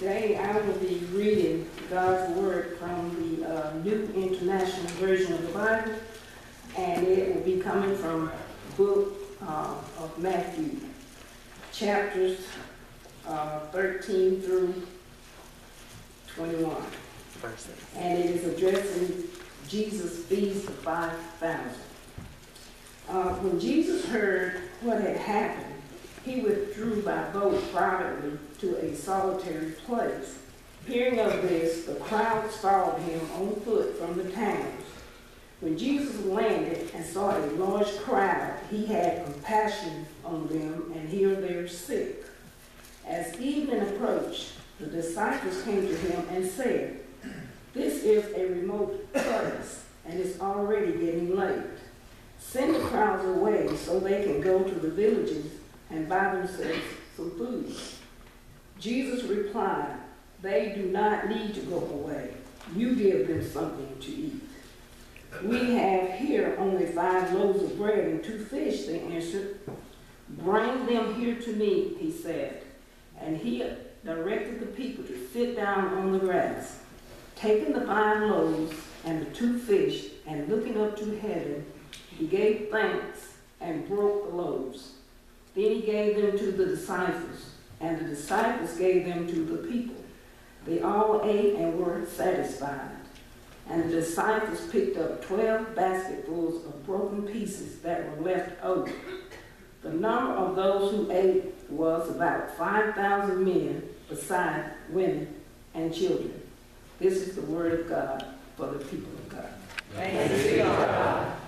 Today I will be reading God's Word from the New International Version of the Bible, and it will be coming from the book of Matthew, chapters 13 through 21. And it is addressing Jesus feeds the 5,000. When Jesus heard what had happened, he withdrew by boat privately to a solitary place. Hearing of this, the crowds followed him on foot from the towns. When Jesus landed and saw a large crowd, he had compassion on them and healed their sick. As evening approached, the disciples came to him and said, "This is a remote place, and it's already getting late. Send the crowds away so they can go to the villages and buy themselves some food." Jesus replied, "They do not need to go away. You give them something to eat." "We have here only 5 loaves of bread and 2 fish," they answered. "Bring them here to me," he said. And he directed the people to sit down on the grass. Taking the 5 loaves and the 2 fish, and looking up to heaven, he gave thanks and broke the loaves. Then he gave them to the disciples, and the disciples gave them to the people. They all ate and were satisfied. And the disciples picked up 12 basketfuls of broken pieces that were left over. The number of those who ate was about 5,000 men, besides women and children. This is the word of God for the people of God. Thanks be to God.